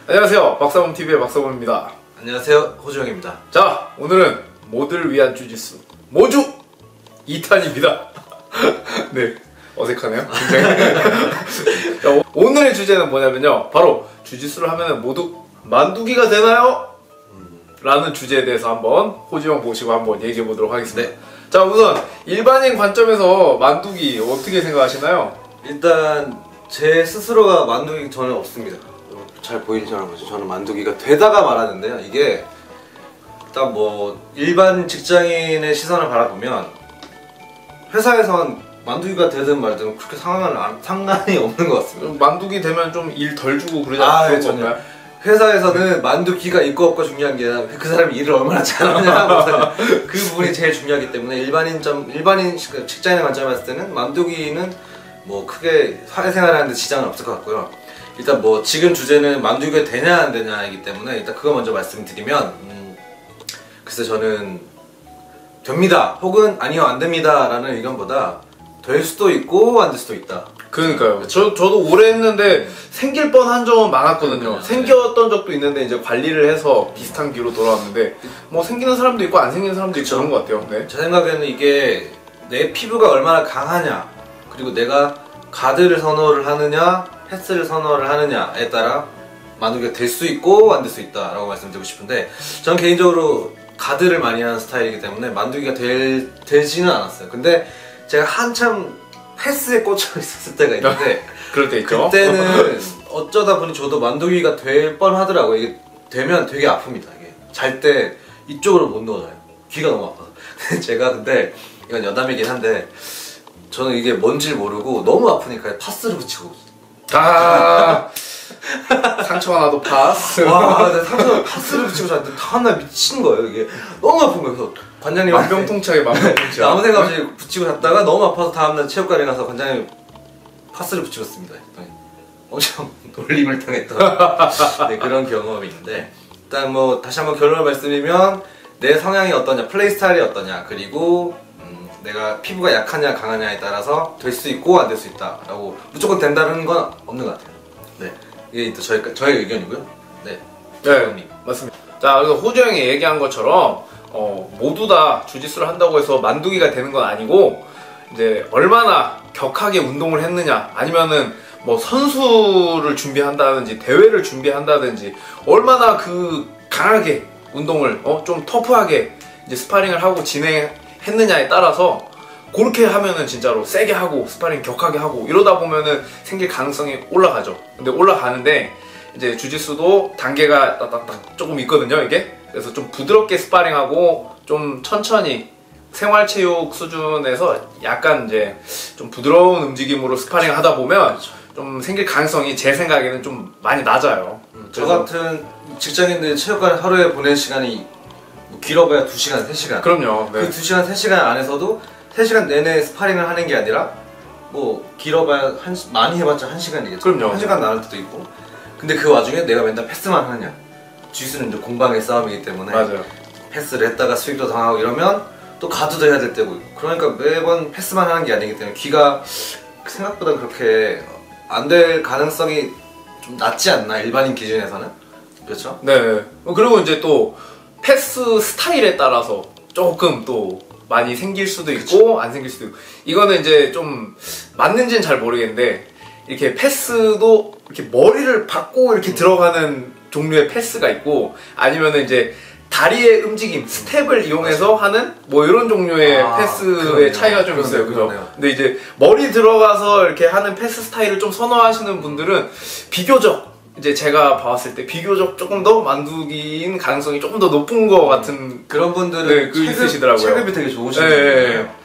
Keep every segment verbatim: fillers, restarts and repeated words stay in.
안녕하세요, 박사범티비의 박사범입니다. 안녕하세요, 호주영입니다. 자, 오늘은 모두를 위한 주짓수 모주 이 탄입니다. 네, 어색하네요. 굉장히. 자, 오늘의 주제는 뭐냐면요, 바로 주짓수를 하면 모두 만두기가 되나요? 라는 주제에 대해서 한번 호주영 모시고 한번 얘기해 보도록 하겠습니다. 네. 자, 우선 일반인 관점에서 만두기 어떻게 생각하시나요? 일단 제 스스로가 만두기 전혀 없습니다. 잘 보이지 않아 보죠. 저는 만두기가 되다가 말하는데요. 이게 일단 뭐 일반 직장인의 시선을 바라보면 회사에선 만두기가 되든 말든 그렇게 상관, 상관이 없는 것 같습니다. 만두기 되면 좀 일 덜 주고 그러지 아, 않나요? 전혀. 회사에서는 만두기가 있고 없고 중요한 게 아니라 그 사람이 일을 얼마나 잘하느냐 못하냐 그 부분이 제일 중요하기 때문에 일반인 점 일반인 직장인의 관점에 봤을 때는 만두기는 뭐 크게 사회생활을 하는데 지장은 없을 것 같고요. 일단 뭐 지금 주제는 만두기가 되냐 안 되냐이기 때문에 일단 그거 먼저 말씀드리면 음, 글쎄 저는 됩니다 혹은 아니요 안 됩니다 라는 의견보다 될 수도 있고 안 될 수도 있다. 그러니까요. 저, 저도 오래 했는데 음. 생길 뻔한 적은 많았거든요. 음, 생겼던 적도 있는데 이제 관리를 해서 비슷한 기로 돌아왔는데 뭐 생기는 사람도 있고 안 생기는 사람도 있고 그런 것 같아요. 네. 제 생각에는 이게 내 피부가 얼마나 강하냐 그리고 내가 가드를 선호를 하느냐 패스를 선호를 하느냐에 따라 만두기가 될 수 있고 안 될 수 있다 라고 말씀드리고 싶은데 저는 개인적으로 가드를 많이 하는 스타일이기 때문에 만두기가 될, 되지는 않았어요. 근데 제가 한참 패스에 꽂혀 있었을 때가 있는데 그럴 때 있죠. 그때는 어쩌다 보니 저도 만두기가 될 뻔하더라고요. 이게 되면 되게 아픕니다. 이게 잘 때 이쪽으로 못 누워져요. 귀가 너무 아파서. 제가 근데 이건 여담이긴 한데 저는 이게 뭔지 모르고 너무 아프니까 파스를 붙이고 아 상처가 나도 파스. 와, 내 상처가 파스를 붙이고 잤는데 다음날 미친 거예요. 이게 너무 아픈 거예요. 그래서 관장님 만병통치하게 만병통치. 아무 생각 없이 붙이고 잤다가 너무 아파서 다음날 체육관에 가서 관장님 파스를 붙이고 왔습니다. 엄청 놀림을 당했던 네, 그런 경험이 있는데 일단 뭐 다시 한번 결론을 말씀드리면 내 성향이 어떠냐, 플레이 스타일이 어떠냐, 그리고 음, 내가 피부가 약하냐 강하냐에 따라서 될 수 있고 안 될 수 있다 라고 무조건 된다는 건 없는 것 같아요. 네, 이게 또 저희, 저의 의견이고요. 네, 네, 맞습니다. 자, 그래서 호주 형이 얘기한 것처럼 어, 모두 다 주짓수를 한다고 해서 만두기가 되는 건 아니고 이제 얼마나 격하게 운동을 했느냐, 아니면은 뭐 선수를 준비한다든지 대회를 준비한다든지 얼마나 그 강하게 운동을 어, 좀 터프하게 이제 스파링을 하고 진행했느냐에 따라서 그렇게 하면은 진짜로 세게 하고 스파링 격하게 하고 이러다 보면은 생길 가능성이 올라가죠. 근데 올라가는데 이제 주짓수도 단계가 딱딱딱 조금 있거든요, 이게. 그래서 좀 부드럽게 스파링하고 좀 천천히 생활체육 수준에서 약간 이제 좀 부드러운 움직임으로 스파링 하다 보면 그렇죠. 좀 생길 가능성이 제 생각에는 좀 많이 낮아요. 음, 저 같은 직장인들 체육관 하루에 보낸 시간이 뭐 길어봐야 두 시간, 세 시간. 그럼요. 네. 그 두 시간, 세 시간 안에서도 세 시간 내내 스파링을 하는 게 아니라 뭐 길어봐야 한, 많이 해봤자 한 시간이겠죠. 그럼요. 한 시간 나올 때도 있고. 근데 그 와중에 내가 맨날 패스만 하느냐. 주짓수는 이제 공방의 싸움이기 때문에 맞아요. 패스를 했다가 스윙도 당하고 이러면 또 가드도 해야 될 때고 있고. 그러니까 매번 패스만 하는 게 아니기 때문에 귀가 생각보다 그렇게 안 될 가능성이 좀 낮지 않나, 일반인 기준에서는. 그렇죠? 네. 그리고 이제 또 패스 스타일에 따라서 조금 또 많이 생길 수도 있고 그쵸. 안 생길 수도 있고. 이거는 이제 좀 맞는지는 잘 모르겠는데 이렇게 패스도 이렇게 머리를 받고 이렇게 음. 들어가는 종류의 패스가 있고 아니면은 이제 다리의 움직임, 스텝을 이용해서 맞아. 하는 뭐 이런 종류의 아, 패스의 그러네요. 차이가 좀 있어요. 그죠? 근데 이제 머리 들어가서 이렇게 하는 패스 스타일을 좀 선호하시는 분들은 비교적 이제 제가 봤을 때 비교적 조금 더 만두기인 가능성이 조금 더 높은 것 같은 그런 분들은 네, 그 체급, 있으시더라고요. 체급이 되게 좋으신 분이에요. 네.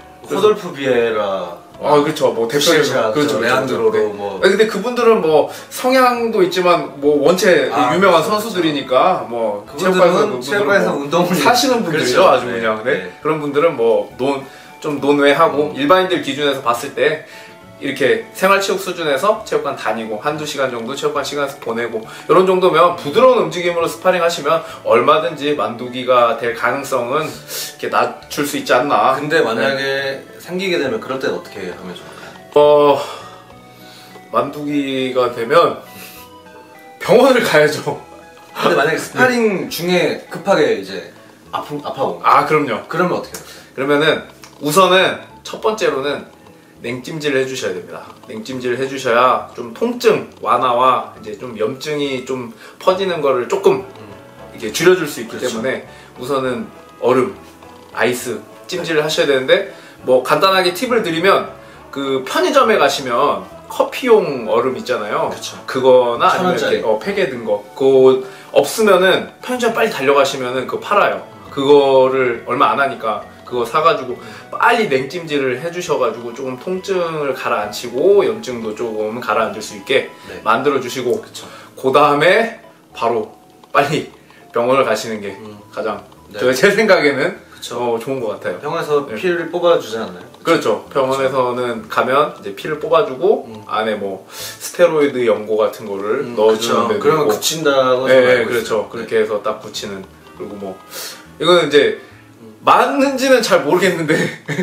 호돌프 비에라 아 그렇죠. 뭐 대표적인 그렇죠. 레안드로로 네. 뭐. 근데 그분들은 뭐 성향도 있지만 뭐 원체 아, 유명한 그렇죠. 선수들이니까 뭐 그분들은 체육관에서 뭐 운동을 사시는 분들이죠. 그렇죠. 아주 그냥 네. 네. 그런 분들은 뭐 논 좀 논외하고 음. 일반인들 기준에서 봤을 때 이렇게 생활체육 수준에서 체육관 다니고 한두 시간 정도 체육관 시간에서 보내고 이런 정도면 부드러운 움직임으로 스파링 하시면 얼마든지 만두기가 될 가능성은 이렇게 낮출 수 있지 않나. 근데 만약에 네. 생기게 되면 그럴 때는 어떻게 하면 좋을까요? 어... 만두기가 되면 병원을 가야죠. 근데 만약에 스파링 중에 급하게 이제 아프 아파온 아 그럼요. 그러면 어떻게 해요? 그러면은 우선은 첫 번째로는 냉찜질을 해주셔야 됩니다. 냉찜질을 해주셔야 좀 통증 완화와 이제 좀 염증이 좀 퍼지는 거를 조금 이게 줄여줄 수 있기 그렇죠. 때문에 우선은 얼음, 아이스 찜질을 하셔야 되는데 뭐 간단하게 팁을 드리면 그 편의점에 가시면 커피용 얼음 있잖아요. 그렇죠. 그거나 천 아니면 원짜리. 이렇게 어, 팩에 든 거. 그거 없으면은 편의점 빨리 달려가시면은 그거 팔아요. 그거를 얼마 안 하니까 그거 사가지고 빨리 냉찜질을 해주셔가지고 조금 통증을 가라앉히고 염증도 조금 가라앉을 수 있게 네. 만들어주시고 그쵸. 그 다음에 바로 빨리 병원을 가시는 게 음. 가장 네. 저- 제 생각에는 그쵸. 어, 좋은 것 같아요. 병원에서 네. 피를 뽑아주지 않나요? 그렇죠. 병원에서는 가면 이제 피를 뽑아주고 음. 안에 뭐 스테로이드 연고 같은 거를 음, 넣어주는 그쵸. 데도 그러면 있고. 굳힌다고 네, 저는 네, 알고 그렇죠. 있어요. 그렇게 해서 딱 붙이는. 그리고 뭐 이거는 이제 맞는지는 잘 모르겠는데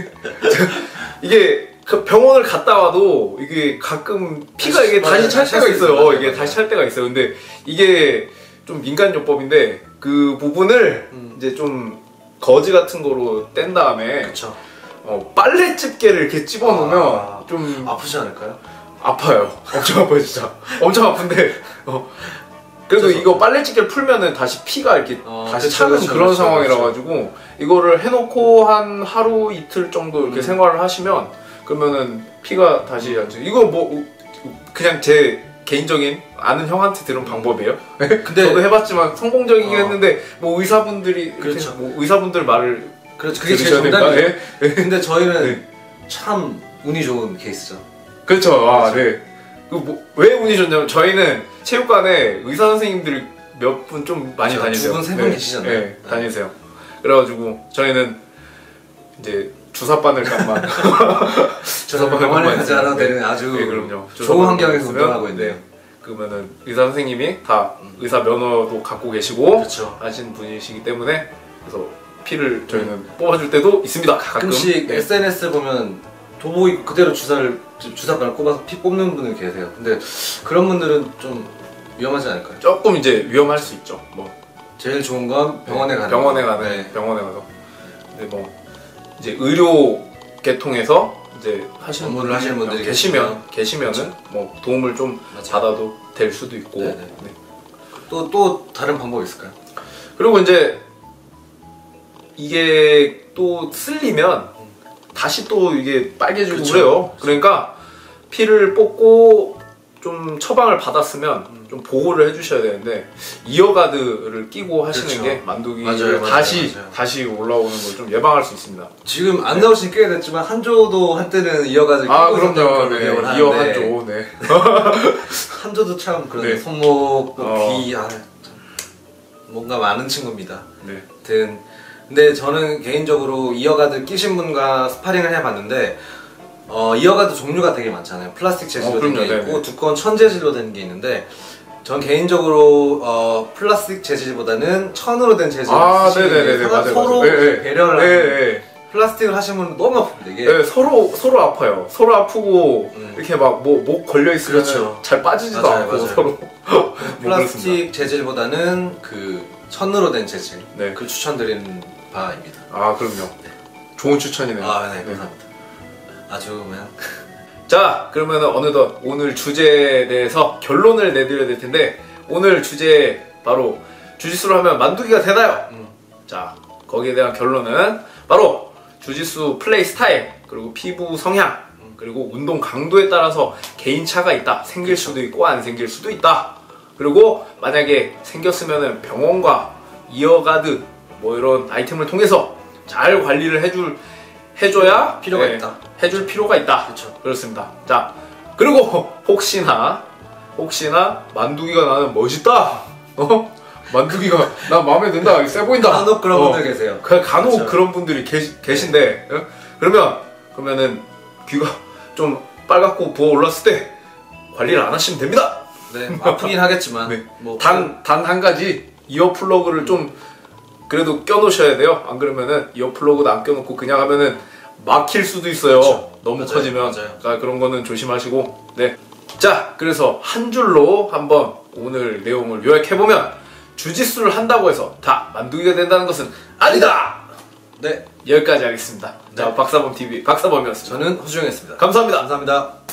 이게 그 병원을 갔다 와도 이게 가끔 피가 이게 맞아요. 다시 찰 다시 때가 찰 수 있어요. 있어요. 이게 맞아요. 다시 찰 때가 있어요. 근데 이게 좀 민간요법인데 그 부분을 음. 이제 좀 거지 같은 거로 뗀 다음에 그쵸. 어, 빨래 집게를 이렇게 집어넣으면 아. 좀 아프지 않을까요? 아파요. 엄청 아파요, 진짜. 엄청 아픈데. 어. 그래도 그래서- 이거 빨래 집게를 풀면은 다시 피가 이렇게 어, 다시 그쵸, 차는 그쵸, 그런 그쵸, 상황이라 그쵸. 가지고 이거를 해놓고 한 하루 이틀 정도 이렇게 음. 생활을 하시면 그러면은 피가 다시 안 차. 이거 뭐 그냥 제 개인적인 아는 형한테 들은 방법이에요. 근데 저도 해봤지만 성공적이긴 어. 했는데 뭐 의사분들이 이렇게 그렇죠. 뭐 의사분들 말을 그렇죠. 그게 제일 들으셔야 된다. 정답이에요. 예. 근데 저희는 네. 참 운이 좋은 케이스죠. 그렇죠. 아, 그렇죠. 네. 그 뭐, 왜 운이 좋냐면 저희는 체육관에 의사 선생님들이 몇 분 좀 많이 그렇죠. 다니세요. 두 분, 세분 계시잖아요. 네, 네. 다니세요. 그래가지고 저희는 이제 주사 바늘감만 저는 바늘감만 병원에 가지 있어요. 않아도 네. 되는 아주 네, 그럼요. 주사 좋은 바늘감 환경에서 있으면, 운동하고 있네요. 네. 그러면은 의사 선생님이 다 의사 면허도 갖고 계시고 그렇죠. 하신 분이시기 때문에 그래서 피를 저희는 뽑아줄 때도 있습니다. 가끔. 가끔씩 네. 에스엔에스 보면 도복 입고 그대로 주사를 주사바늘 꼽아서 피 뽑는 분들 계세요. 근데 그런 분들은 좀 위험하지 않을까요? 조금 이제 위험할 수 있죠. 뭐 제일 좋은 건 병원에 가는 병원에 거. 가는 네. 병원에 가서 근데 뭐 이제 의료 계통에서 이제 하시는 업무를 하시는 분들이 계시면 계시면은 뭐 도움을 좀 맞아요. 받아도 될 수도 있고 네네. 네. 또, 또 다른 방법이 있을까요? 그리고 이제 이게 또 쓸리면 다시 또 이게 빨개지고 그쵸. 그래요. 그러니까 피를 뽑고 좀 처방을 받았으면 좀 보호를 해주셔야 되는데 이어가드를 끼고 하시는 그렇죠. 게 만두기 맞아요, 맞아요, 다시 맞아요. 다시 올라오는 걸 좀 예방할 수 있습니다. 지금 안 나오신 꽤 됐지만 한조도 한때는 이어가지고 네. 아 끼고 있었던 그럼요. 걸로 네. 기억을 하는데 이어 한조. 네. 한조도 참 그런 네. 손목, 또 어. 귀, 아, 참 뭔가 많은 친구입니다. 네. 아무튼 근데 저는 개인적으로 이어가드 끼신 분과 스파링을 해봤는데 어, 이어가드 종류가 되게 많잖아요. 플라스틱 재질로 어, 된 게 그럼요. 있고 네네. 두꺼운 천재질로 된 게 있는데 전 개인적으로 어, 플라스틱 재질보다는 천으로 된 재질을 아, 쓰시는 게 네네네네. 서로 맞아요. 서로 맞아요. 네, 네. 배려를 네, 하는 네. 플라스틱을 하시는 분은 너무 아픕니다 이게. 네, 서로 서로 아파요. 서로 아프고 음. 이렇게 막 뭐 목 걸려 있으면 그렇죠. 잘 빠지지도 맞아요, 않고 맞아요. 서로 뭐 플라스틱 그렇습니다. 재질보다는 그 천으로 된 재질 네. 그 추천드리는 바입니다. 아 그럼요. 좋은 추천이네요. 아, 네, 네. 감사합니다. 아주 그냥 자 그러면 어느덧 오늘 주제에 대해서 결론을 내드려야 될 텐데 오늘 주제 바로 주짓수를 하면 만두기가 되나요? 음. 자 거기에 대한 결론은 바로 주짓수 플레이 스타일 그리고 피부 성향 그리고 운동 강도에 따라서 개인차가 있다. 생길 그쵸. 수도 있고 안 생길 수도 있다. 그리고 만약에 생겼으면은 병원과 이어가드 뭐 이런 아이템을 통해서 잘 관리를 해줄 해줘야 필요가 네, 있다. 해줄 필요가 있다. 그렇죠. 그렇습니다. 자 그리고 혹시나 혹시나 만두기가 나는 멋있다. 어? 만두기가 나 마음에 든다. 세 보인다. 간혹 그런 어. 분들 계세요. 그 간혹 그렇죠. 그런 분들이 계시, 계신데 어? 그러면 그러면은 귀가 좀 빨갛고 부어 올랐을 때 관리를 안 하시면 됩니다. 네, 아프긴 하겠지만 네. 뭐 단 단 한 가지 이어 플러그를 좀 그래도 껴놓으셔야 돼요. 안 그러면은 이어 플러그도 안 껴놓고 그냥 하면은 막힐 수도 있어요. 그렇죠. 너무 맞아요, 커지면 맞아요. 그러니까 그런 거는 조심하시고 네 자, 그래서 한 줄로 한번 오늘 내용을 요약해보면 주짓수를 한다고 해서 다 만두기가 된다는 것은 아니다! 네. 여기까지 하겠습니다. 자, 네. 박사범 티비 박사범이었습니다. 저는 허주영이었습니다. 감사합니다. 감사합니다.